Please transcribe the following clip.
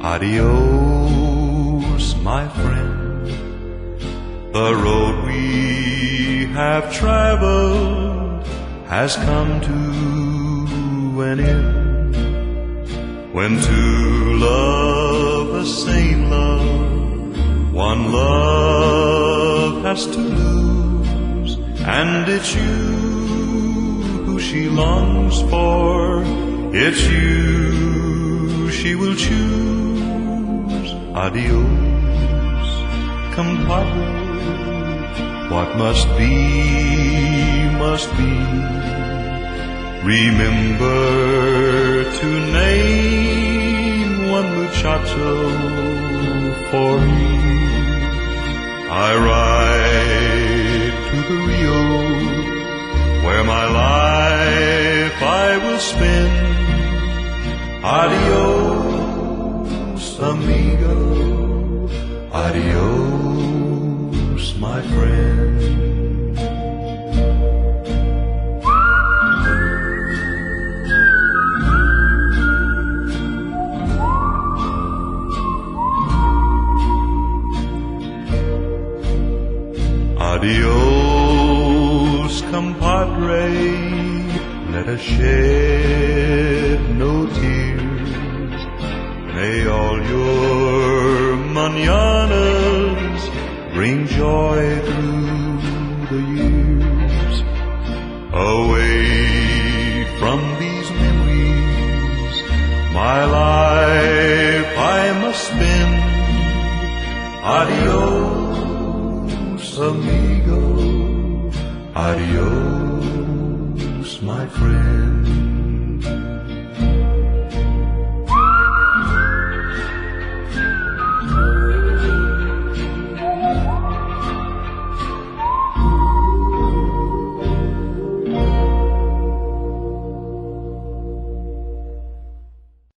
Adios, my friend. The road we have traveled has come to an end. When two love the same love, one love has to lose, and it's you who she longs for, it's you she will choose. Adios, compadre, what must be, must be. Remember to name one muchacho for me. I ride to the Rio, where my life I will spend. Adios, amigo, adios, my friend. Adios, compadre, let us shed no tears. May all your mañanas bring joy through the years. Away from these memories, my life I must spend. Adios, amigo, adios, my friend.